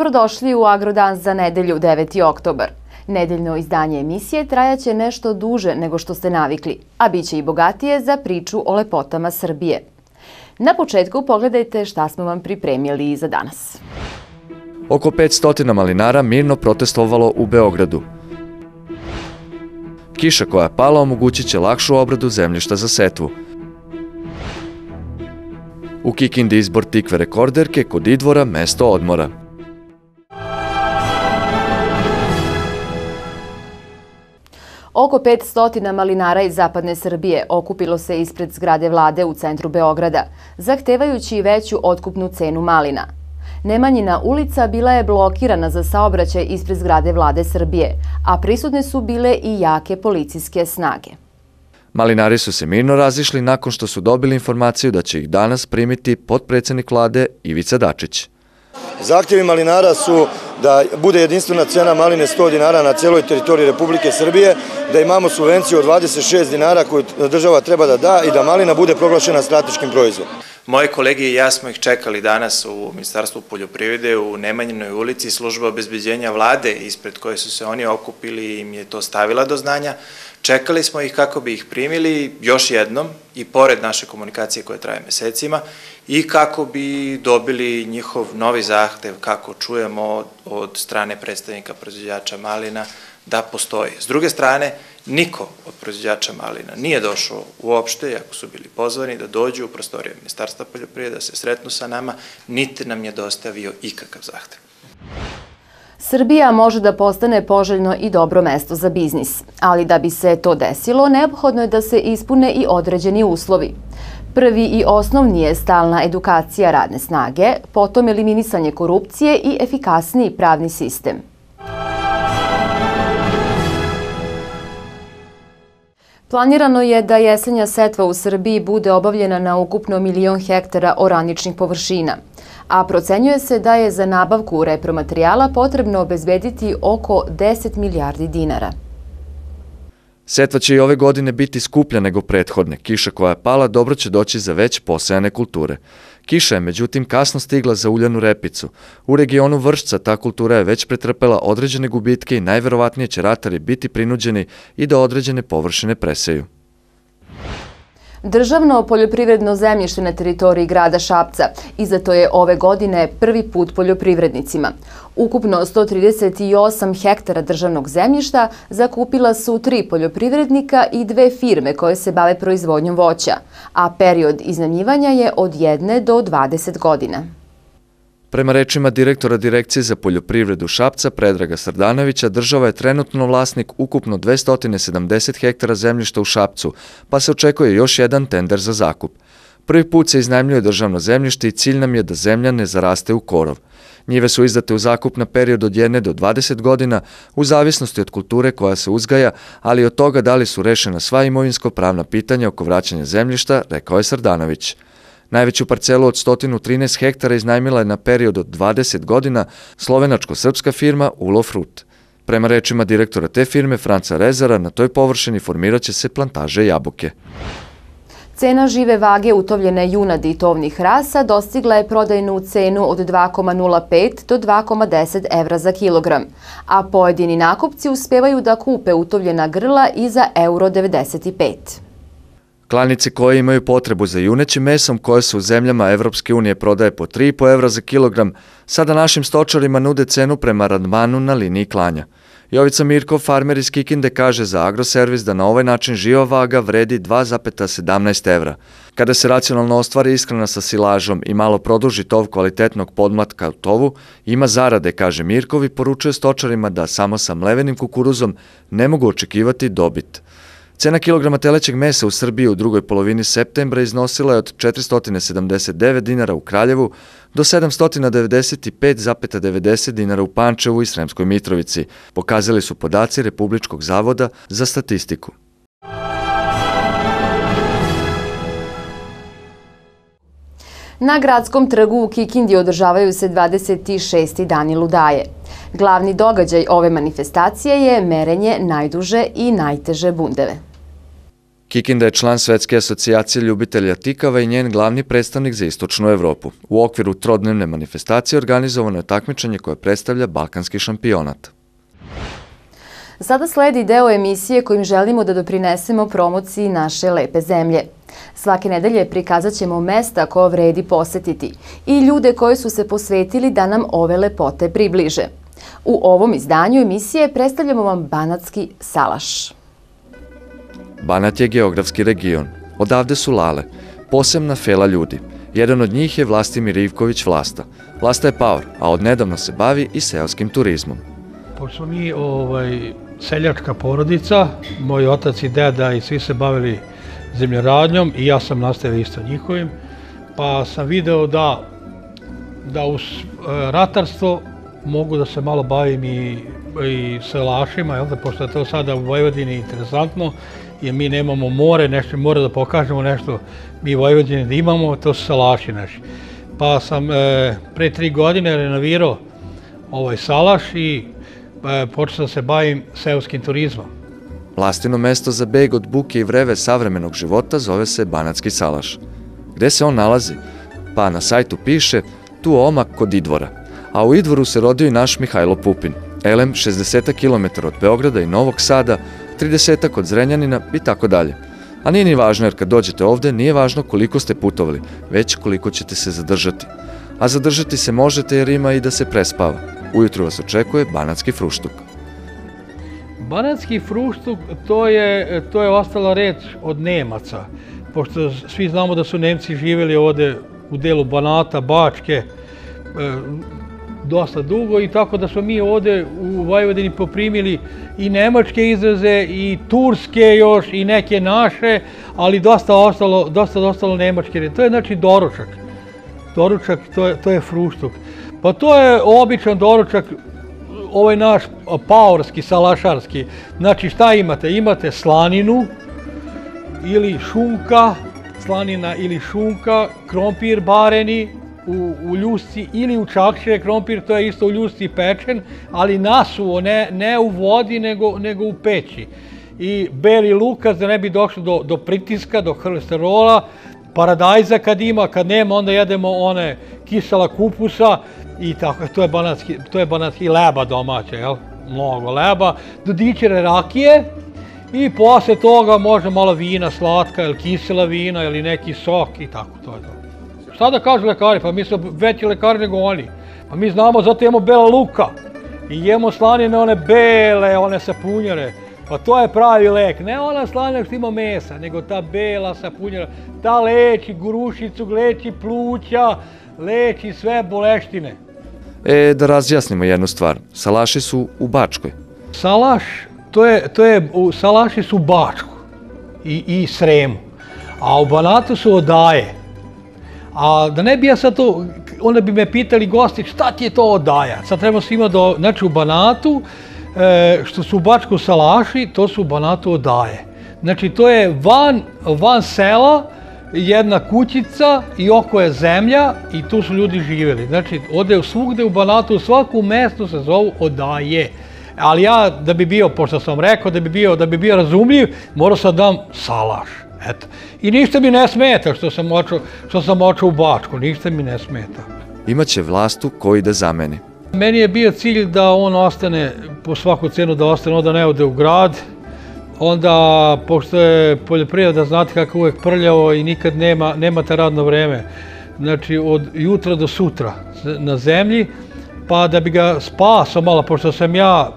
Dobrodošli u Agrodan za nedelju 9. oktobar. Nedeljno izdanje emisije trajaće nešto duže nego što ste navikli, a bit će i bogatije za priču o lepotama Srbije. Na početku pogledajte šta smo vam pripremili za danas. Oko 500 malinara mirno protestovalo u Beogradu. Kiša koja je pala omogućit će lakšu obradu zemljišta za setvu. U Kikindi izbor tikve rekorderke, kod Idvora mesto odmora. Oko 500 malinara iz zapadne Srbije okupilo se ispred zgrade vlade u centru Beograda, zahtevajući veću otkupnu cenu malina. Nemanjina ulica bila je blokirana za saobraćaj ispred zgrade vlade Srbije, a prisutne su bile i jake policijske snage. Malinari su se mirno razišli nakon što su dobili informaciju da će ih danas primiti potpredsjednik vlade Ivica Dačić. Zahtjevi malinara su da bude jedinstvena cena maline 100 dinara na celoj teritoriji Republike Srbije, da imamo subvenciju od 26 dinara koju država treba da da i da malina bude proglašena strateškim proizvodom. Moje kolege i ja smo ih čekali danas u Ministarstvu poljoprivrede u Nemanjinoj ulici. Služba obezbeđenja vlade ispred koje su se oni okupili im je to stavila do znanja. Čekali smo ih kako bi ih primili još jednom i pored naše komunikacije koje traje mesecima i kako bi dobili njihov novi zahtev, kako čujemo od strane predstavnika proizvođača malina, da postoji. S druge strane, niko od proizvođača malina nije došao uopšte, iako su bili pozvani da dođu u prostorije Ministarstva poljoprivrede, da se sretnu sa nama, niti nam je dostavio ikakav zahtev. Srbija može da postane poželjno i dobro mesto za biznis, ali da bi se to desilo, neophodno je da se ispune i određeni uslovi. Prvi i osnovni je stalna edukacija radne snage, potom eliminisanje korupcije i efikasniji pravni sistem. Planirano je da jesenja setva u Srbiji bude obavljena na ukupno 1.000.000 hektara oraničnih površina, a procenjuje se da je za nabavku repromaterijala potrebno obezbediti oko 10 milijardi dinara. Setva će i ove godine biti skuplja nego prethodne. Kiša koja je pala dobro će doći za već posejane kulture. Kiša je međutim kasno stigla za uljanu repicu. U regionu Vršca ta kultura je već pretrpela određene gubitke i najverovatnije će ratari biti prinuđeni i da određene površine preseju. Državno poljoprivredno zemljište na teritoriji grada Šapca izdato je ove godine prvi put poljoprivrednicima. Ukupno 138 hektara državnog zemljišta zakupila su 3 poljoprivrednika i 2 firme koje se bave proizvodnjom voća, a period iznajmljivanja je od 1 do 20 godina. Prema rečima direktora Direkcije za poljoprivredu Šapca Predraga Srdanovića, država je trenutno vlasnik ukupno 270 hektara zemljišta u Šapcu, pa se očekuje još jedan tender za zakup. Prvi put se iznajmljuje državno zemljište i cilj nam je da zemlja ne zaraste u korov. Njive su izdate u zakup na period od 1 do 20 godina, u zavisnosti od kulture koja se uzgaja, ali od toga da li su rešena sva imovinsko-pravna pitanja oko vraćanja zemljišta, rekao je Srdanović. Najveću parcelu od 113 hektara iznajmila je na period od 20 godina slovenačko-srpska firma Ulofrut. Prema rečima direktora te firme Franca Rezara, na toj površini formirat će se plantaže jabuke. Cena žive vage utovljene junadi i tovnih rasa dostigla je prodajnu cenu od 2,05 do 2,10 evra za kilogram, a pojedini nakupci uspevaju da kupe utovljena grla i za €95. Klanice koje imaju potrebu za junećim mesom, koje se u zemljama Evropske unije prodaje po 3,5 evra za kilogram, sada našim stočarima nude cenu prema randmanu na liniji klanja. Jovica Mirkov, farmer iz Kikinde, kaže za Agroservis da na ovaj način živa vaga vredi 2,17 evra. Kada se racionalno ostvari ishrana sa silažom i malo produži tov kvalitetnog podmlatka u tovu, ima zarade, kaže Mirkov i poručuje stočarima da samo sa mlevenim kukuruzom ne mogu očekivati dobit. Cena kilograma telećeg mesa u Srbiji u drugoj polovini septembra iznosila je od 479 dinara u Kraljevu do 795,90 dinara u Pančevu i Sremskoj Mitrovici, pokazali su podaci Republičkog zavoda za statistiku. Na gradskom trgu u Kikindi održavaju se 26. dani ludaje. Glavni događaj ove manifestacije je merenje najduže i najteže bundeve. Kikinda je član Svetske asocijacije ljubitelja tikava i njen glavni predstavnik za istočnu Evropu. U okviru trodnevne manifestacije organizovano je takmičenje koje predstavlja balkanski šampionat. Sada sledi deo emisije kojim želimo da doprinesemo promociji naše lepe zemlje. Svake nedelje prikazat ćemo mesta koje vredi posetiti i ljude koji su se posvetili da nam ove lepote približe. U ovom izdanju emisije predstavljamo vam Banatski salaš. Banat je geografski region. Odavde su lale, posebna fela ljudi. Jedan od njih je Vlastimir Ivković Vlasta. Vlasta je paor, a odnedavno se bavi i seoskim turizmom. Pošto smo mi seljačka porodica, moj otac i deda i svi se bavili zemljoradnjom i ja sam nastavio isto njihovim, pa sam video da uz ratarstvo mogu da se malo bavim i salašima, pošto je to sada u Vojvodini interesantno, jer mi nemamo more, nešto mora da pokažemo nešto mi u Vojvodini da imamo, to su salaši naši. Pa sam pre 3 godine renovirao ovaj salaš i počeo da se bavim seoskim turizmom. Vlastino mesto za beg od buke i vreve savremenog života zove se Banatski salaš. Gde se on nalazi? Pa na sajtu piše tu omak kod Idvora. A u Idvoru se rodio i naš Mihajlo Pupin. Elem 60 km od Beograda i Novog Sada, 30 od Zrenjanina i tako dalje. A nije ni važno jer kad dođete ovde nije važno koliko ste putovali, već koliko ćete se zadržati. A zadržati se možete jer ima i da se prespava. Ujutru vas očekuje banatski fruštuk. Banatski fruštuk to je ostala reč od Nemaca, pošto svi znamo da su Nemci živjeli ovde u delu Banata, Bačke, dosta dugo i tako da smo mi ovde u Vojvodini poprimili i nemačke izraze i turske još i neke naše, ali dosta ostalo nemačke. To je znači doručak. Doručak to je fruštuk. Pa to je običan doručak, ovaj naš paorski, salašarski. Znači šta imate? Imate slaninu ili šunka, slanina ili šunka, krompir bareni u ljusci ili u čakše, krompir to je isto u ljusci pečen, ali nasuo, ne u vodi nego u peći. I beli lukas da ne bi došlo do pritiska, do holesterola, paradajza kad ima, kad nema onda jedemo one kisela kupusa i tako, to je banatski leba domaća, jel? Mnogo leba, dodičere rakije i posle toga može malo vina slatka ili kisela vina ili neki sok i tako, to je to. Šta da kažu lekari? Pa mi smo veći lekari nego oni. Pa mi znamo, zato imamo bela luka i jemo slanine one bele, one sapunjare. Pa to je pravi lek. Ne ona slanina što ima mesa, nego ta bela sapunjara. Ta leči gurušicu, leči pluća, leči sve boleštine. Da razjasnimo jednu stvar. Salaši su u Bačkoj. Salaš, salaši su u Bačku i Sremu. A u Banatu su Odaje. A da ne bi ja sad to, onda bi me pitali gosti šta ti je to Odaja. Sad trebamo svima znači u Banatu, što su u Bačku salaši, to su u Banatu Odaje. Znači to je van sela, jedna kućica i oko je zemlja i tu su ljudi živjeli. Znači ovdje svugde u Banatu, u svaku mestu se zovu Odaje. Ali ja da bi bio, pošto sam rekao, da bi bio razumljiv, morao sam dam salaš. Eto. I ništa mi ne smeta što sam očao u Bačku, ništa mi ne smeta. Imaće Vlastu koji da zameni. Meni je bio cilj da on ostane, po svaku cenu da ostane, onda ne ode u grad. Onda, pošto je poljoprivreda, znate kako uvek prljavo i nikad nemate radno vreme. Znači, od jutra do sutra na zemlji, pa da bi ga spasao malo, pošto sam ja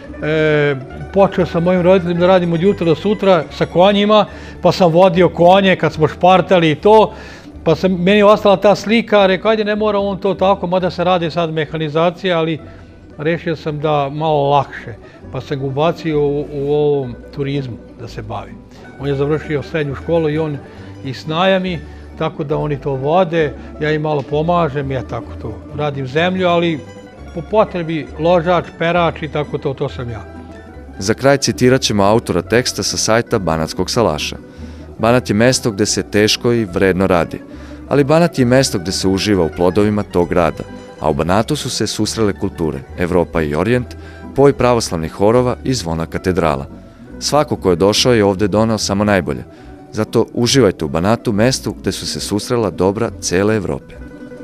počeo sa mojim roditeljima da radim od jutra do sutra sa konjima, pa sam vodio konje kad smo špartali i to, pa meni je ostala ta slika, rekao, ajde ne mora on to tako, mada se radi sad mehanizacija, ali rešio sam da malo lakše, pa sam ga ubacio u ovom turizmu da se bavi. On je završio srednju školu i on i s najami, tako da oni to vode, ja im malo pomažem, ja tako to radim zemlju, ali po potrebi ložač, perač i tako to sam ja. Za kraj citirat ćemo autora teksta sa sajta Banatskog salaša. Banat je mesto gde se teško i vredno radi, ali Banat je mesto gde se uživa u plodovima tog rada, a u Banatu su se susrele kulture, Evropa i Orijent, poj pravoslavnih horova i zvona katedrala. Svako ko je došao je ovde doneo samo najbolje, Zato uživajte u Banatu, mestu gde su se susrela dobra cele Evrope.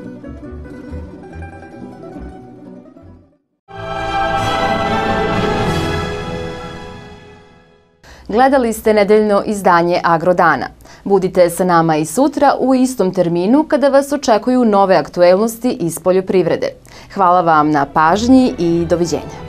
Gledali ste nedeljno izdanje Agrodana. Budite sa nama i sutra u istom terminu kada vas očekuju nove aktuelnosti iz poljoprivrede. Hvala vam na pažnji i doviđenja.